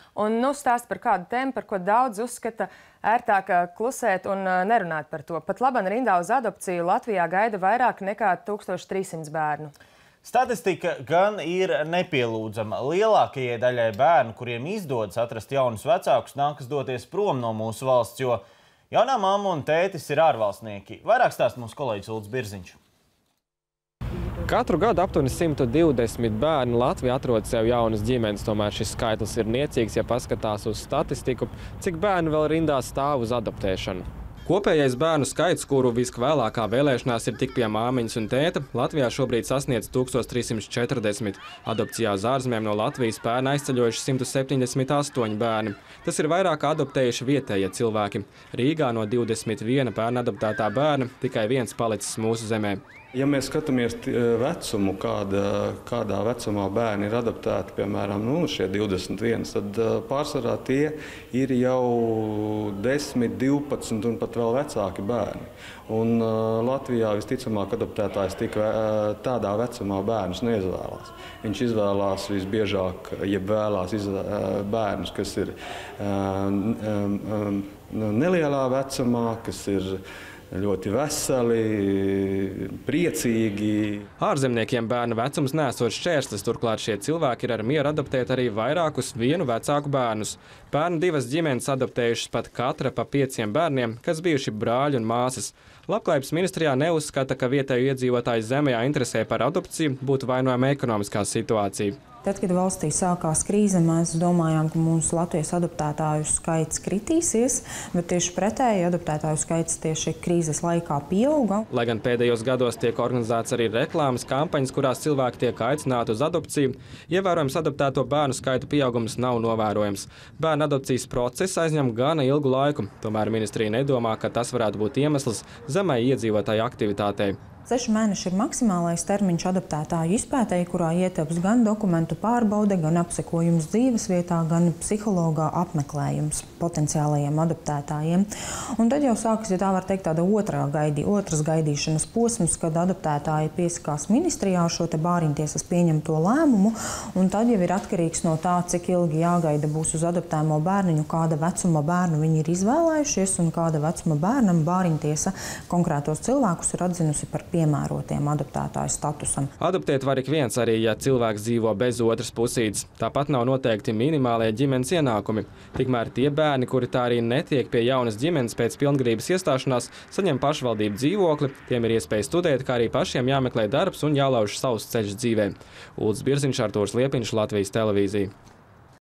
Un stāst par kādu tēmu, par ko daudz uzskata ērtāk klusēt un nerunāt par to. Pat laban rindā uz adopciju Latvijā gaida vairāk nekā 1300 bērnu. Statistika gan ir nepielūdzama. Lielākajai daļai bērnu, kuriem izdodas atrast jaunus vecākus, nākas doties prom no mūsu valsts, jo jaunā mamma un tētis ir ārvalstnieki. Vairāk stāst mūsu kolēģis Ulds Birziņš. Katru gadu aptuveni 120 bērnu Latvijā atrod sev jaunas ģimenes, tomēr šis skaitlis ir niecīgs, ja paskatās uz statistiku, cik bērnu vēl rindā stāv uz adoptēšanu. Kopējais bērnu skaits, kuru viskvēlākā vēlēšanās ir tik pie māmiņas un tēta, Latvijā šobrīd sasniedz 1340. Adopcijā uz ārzemēm no Latvijas pērn aizceļojuši 178 bērni. Tas ir vairāk adoptējuši vietējie cilvēki. Rīgā no 21 pērn adoptētā bērna tikai viens palicis mūsu zemē. Ja mēs skatāmies vecumu, kādā vecumā bērni ir adoptēti, piemēram, šie 21, tad pārsvarā tie ir jau 10, 12 un pat vēl vecāki bērni. Un Latvijā visticamāk adoptētājs tādā vecumā bērnus neizvēlās. Viņš izvēlās visbiežāk, vēlās bērnus, kas ir nelielā vecumā, kas ir ļoti veseli, priecīgi. Ārzemniekiem bērna vecums nesot šķērslis, turklāt šie cilvēki ir ar mieru adoptēt arī vairākus vienu vecāku bērnus. Pērn divas ģimenes adoptējušas pat katra pa 5 bērniem, kas bijuši brāļi un māsas. Labklājības ministrijā neuzskata, ka vietēju iedzīvotāju zemējā interesē par adopciju būtu vainojama ekonomiskā situācija. Tad, kad valstī sākās krīze, mēs domājām, ka mūsu Latvijas adoptētāju skaits kritīsies, bet tieši pretēji adoptētāju skaits tieši krīzes laikā pieauga. Lai gan pēdējos gados tiek organizēts arī reklāmas kampaņas, kurās cilvēki tiek aicināti uz adopciju, ievērojams adoptēto bērnu skaita pieaugums nav novērojams. Bērnu adopcijas process aizņem gana ilgu laiku, tomēr ministrija nedomā, ka tas varētu būt iemesls zemai iedzīvotāju aktivitātei. 6 mēneši ir maksimālais termiņš adoptētāju izpētei, kurā ietilps gan dokumentu pārbaude, gan apsekojums dzīvesvietā, gan psihologā apmeklējums potenciālajiem adoptētājiem. Un tad jau sākas, ja tā var teikt, tāda otras gaidīšanas posms, kad adoptētāji piesakās ministrijā šo te bāriņtiesas pieņemto lēmumu, un tad jau ir atkarīgs no tā, cik ilgi jāgaida būs uz adoptēmo bērniņu, kāda vecuma bērnu viņi ir izvēlējušies un kāda vecuma bērnam bāriņtiesa konkrētos cilvēkus ir atzinusi par piemērotiem adoptētāju statusam. Adoptēt var ik viens, arī ja cilvēks dzīvo bez otras pusītes. Tāpat nav noteikti minimālie ģimenes ienākumi. Tikmēr tie bērni, kuri tā arī netiek pie jaunas ģimenes pēc pilngadības iestāšanās, saņem pašvaldību dzīvokli, tiem ir iespēja studēt, kā arī pašiem jāmeklē darbs un jālauž savus ceļus dzīvē. Ulds Birziņš, Artūrs Liepiņš, Latvijas televīzija.